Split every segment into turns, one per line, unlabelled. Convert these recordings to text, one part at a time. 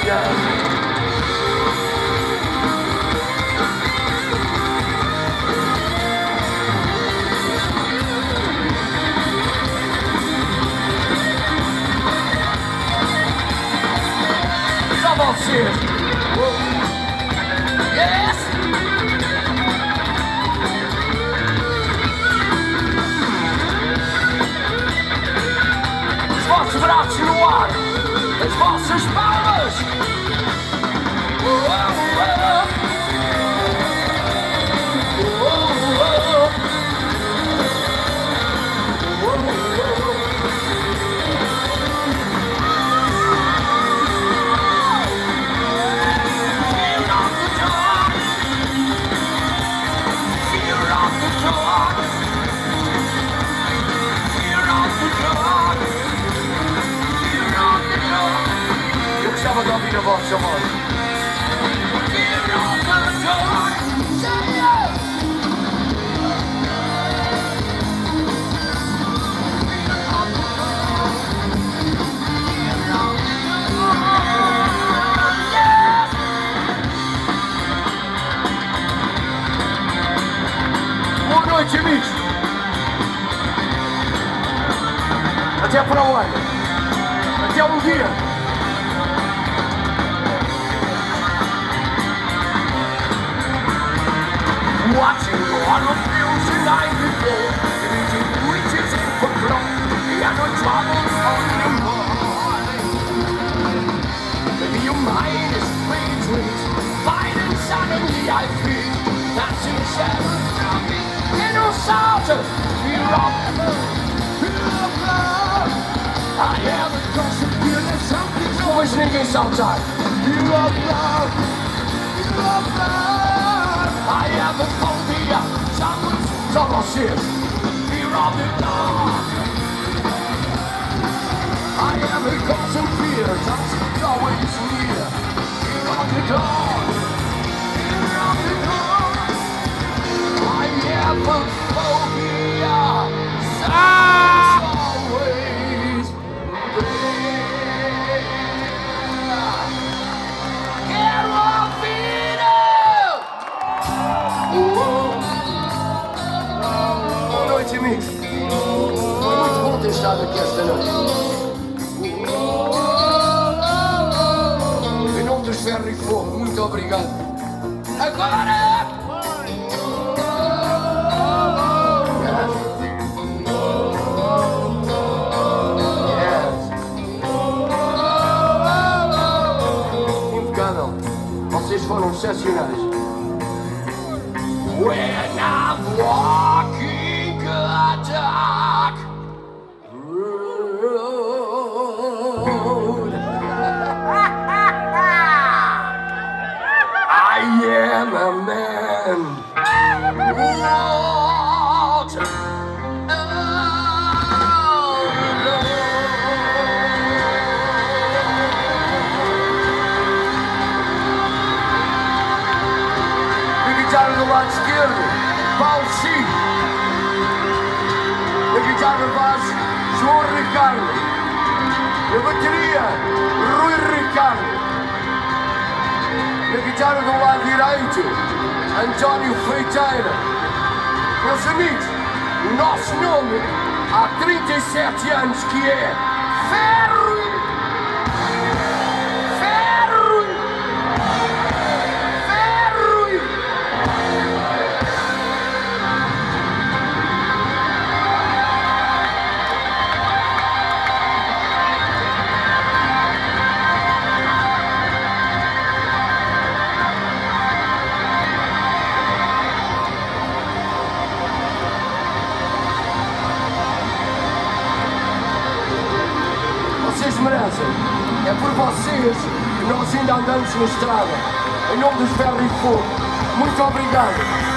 Só vocês. Yes! Os vossos braços no ar, as vossas palmas. Eu gostava de ouvir a voz, seu modo. Boa noite, amigos. Até para o ano. Até um dia. Watching all of films the night before, reaching riches for blood, and no troubles on the mind. Maybe your mind is strange ways, fight and suddenly I feel dancing shadows from me. In no soldier, fear of love. I have a constant feeling something's always ninguém saltar. Fear of love, fear of love. I have a phobia, só vocês. Fear of the dark. I have a constant fear, something's always near. Fear of the dark. Fear of the dark. I have a phobia, something's always there. Quero ouvir. Boa noite, amigos. Foi muito bom ter estado aqui esta noite. Em nome dos Ferro e Fogo, muito obrigado. Agora! Impecável. Vocês foram excepcionais. When I'm walking a dark road, I am a man who walks alone. A guitarra do lado esquerdo, Paulo Chico. Na guitarra base, João Ricardo. Na bateria, Rui Ricardo. Na guitarra do lado direito, António Feiteira. Meus amigos, o nosso nome há 37 anos que é Ferro! Ferro! Ferro! Vocês merecem. É por vocês que nós ainda andamos na estrada. Em nome dos Ferro e Fogo. Muito obrigado.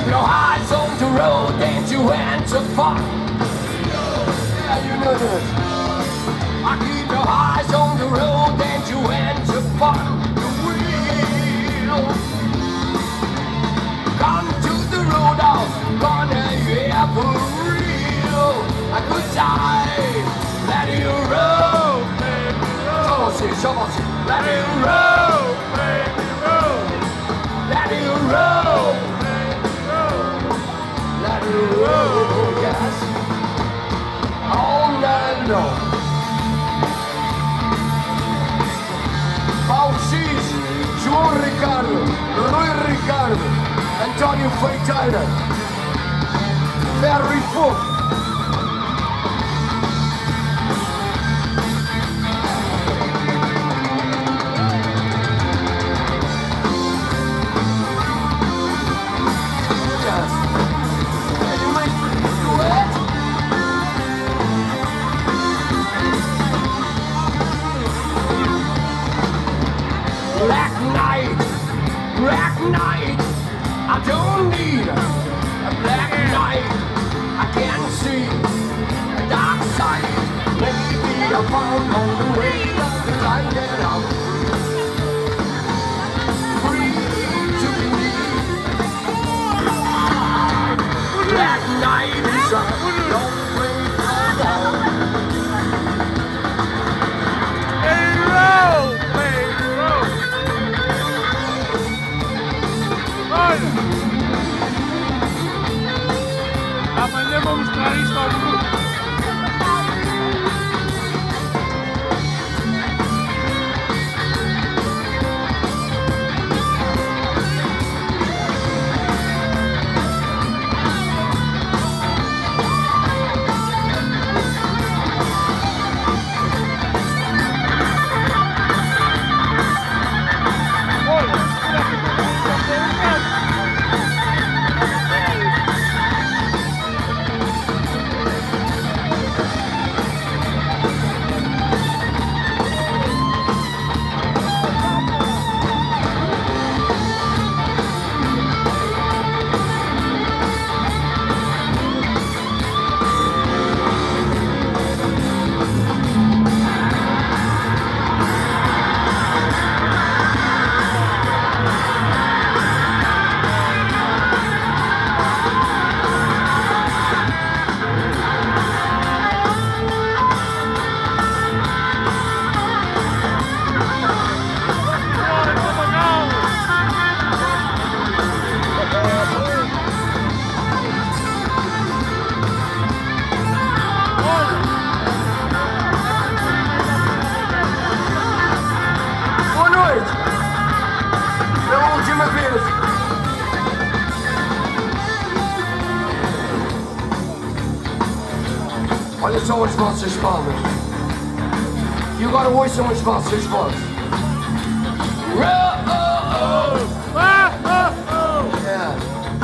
keep your eyes on the road and you enter far. Yeah, you know this. I keep your eyes on the road and you enter far. You will come to the roadhouse, gonna hear for real. A good time, let it roll, baby, roll. Let it roll, baby, roll. Let it roll, baby, roll. Let it roll, yes. All night long. Paulo X, João Ricardo, Rui Ricardo, António Feiteira, Ferro e Fogo. Black night, I don't need a black night. I can see a dark side. Maybe I found on the way of the light and I'm free to believe. Black night is a long way down. Hey, roll, baby, roll.
Amanhã vou mostrar isto ao grupo.
Olha só as vossas palmas. E agora ouçam as vossas vozes. Yeah.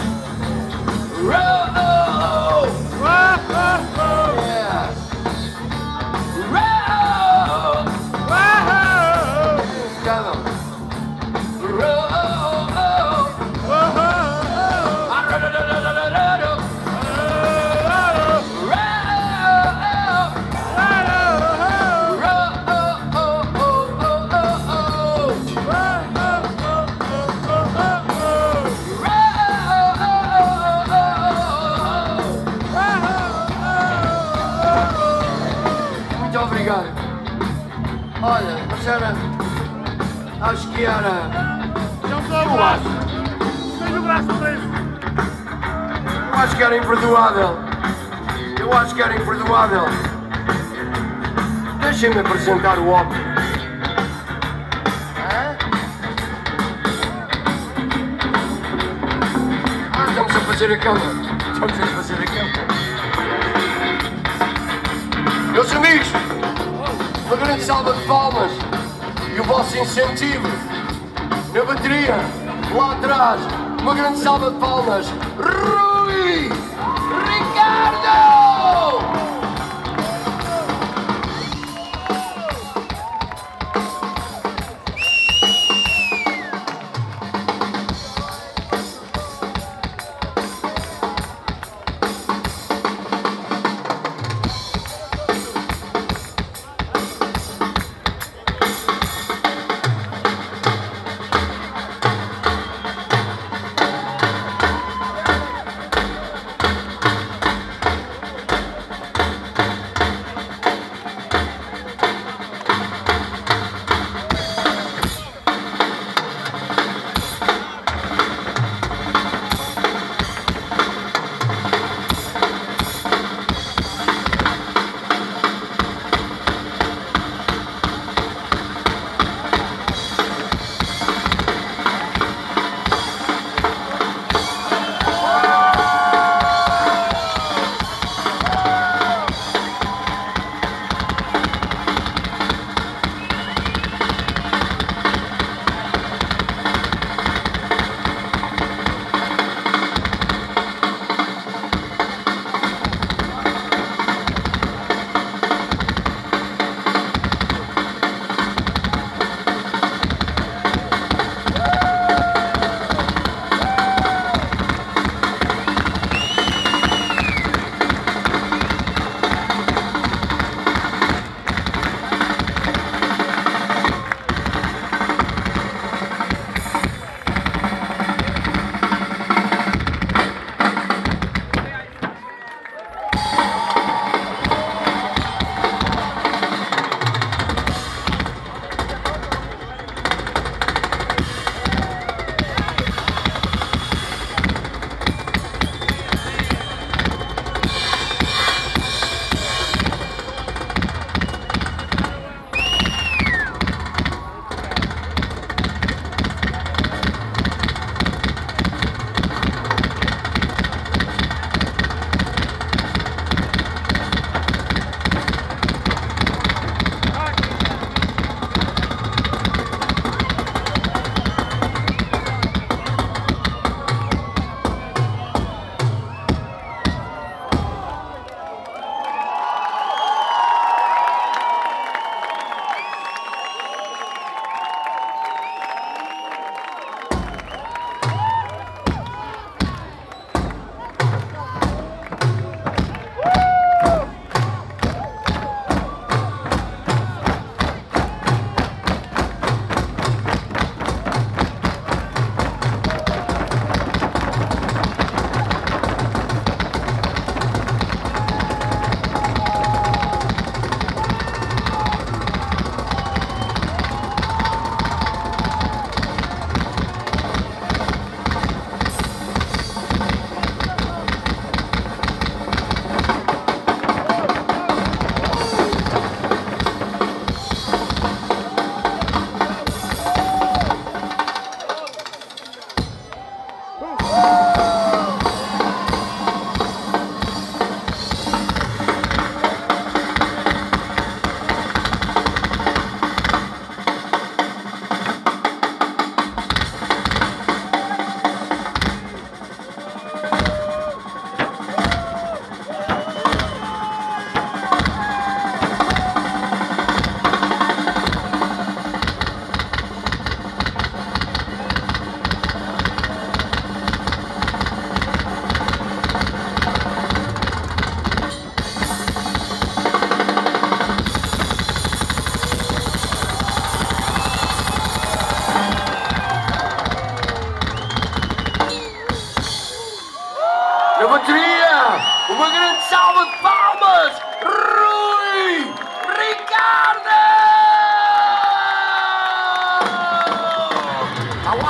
Olha, mas era... Acho que era...
Não dou o braço! Tenho o braço preso!
Eu acho que era imperdoável! Eu acho que era imperdoável! Deixem-me apresentar o homem! Estamos a fazer a cama! Estamos a fazer a cama! Meus amigos! Uma grande salva de palmas e o vosso incentivo na bateria, lá atrás, uma grande salva de palmas, Rui Ricardo!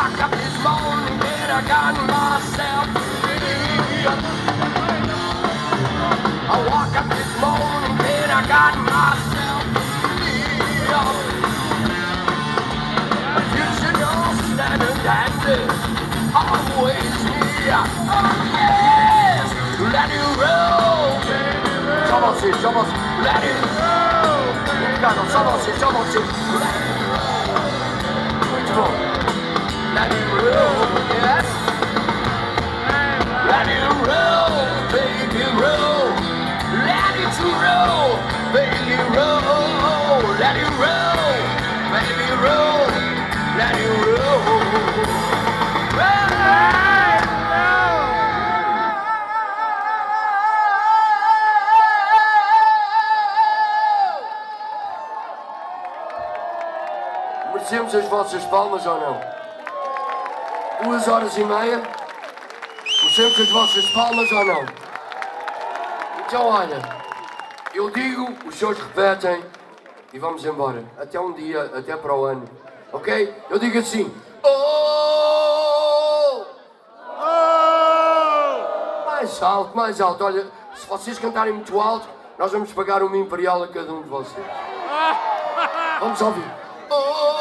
woke up this morning and I got myself free. I woke up this morning and I got myself free. Future standing dandy, always near. Oh yes, let it roll, baby. Somos, let it roll. Obrigado, somos, let it roll. Muito bom. Let it roll, yes. Let it roll, baby, roll. Let it roll, baby, roll. Let it roll, baby, roll. Let it roll. Merecemos as vossas palmas ou não? 2h30? Merecemos as vossas palmas ou não? Então olha, eu digo, os senhores repetem e vamos embora. Até um dia, até para o ano. Ok? Eu digo assim. Oh! Oh! Mais alto. Olha, se vocês cantarem muito alto, nós vamos pagar uma imperial a cada um de vocês. Vamos ouvir. Oh!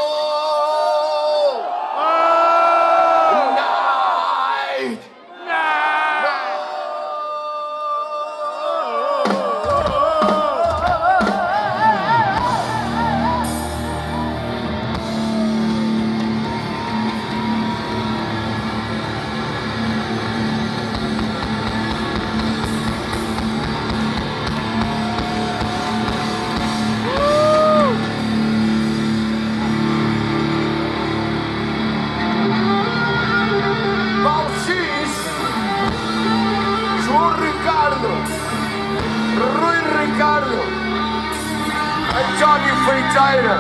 Rui Ricardo, António Friteira.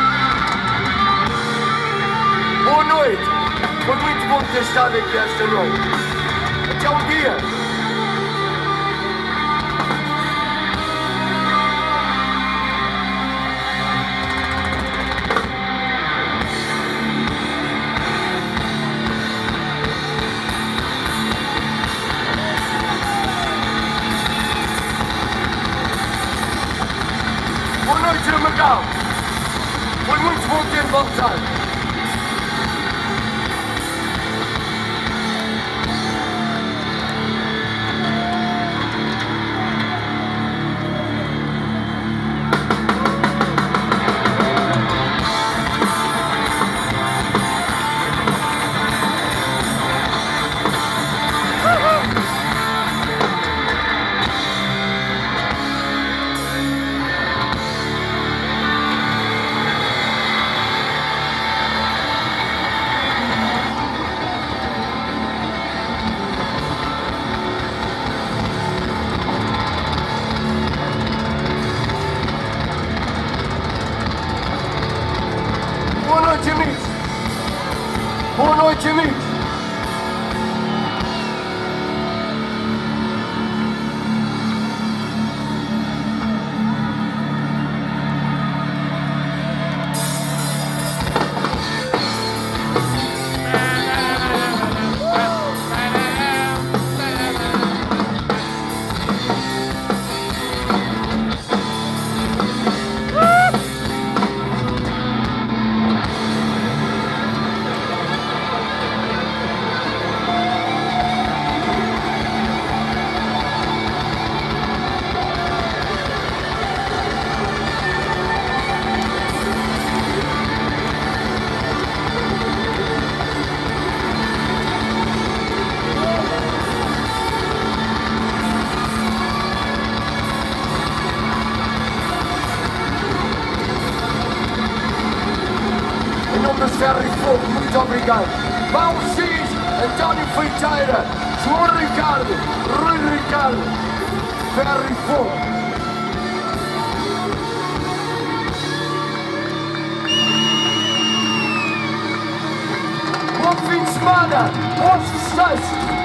Boa noite, foi muito bom ter estado aqui esta noite. Até um dia. Boa noite, Macau. Foi muito bom ter voltado. Boa noite, amigos. Ferro e Fogo, muito obrigado. Paulo X, António Friteira, João Ricardo, Rui Ricardo, Ferro e Fogo. Bom fim de semana, bons festejos.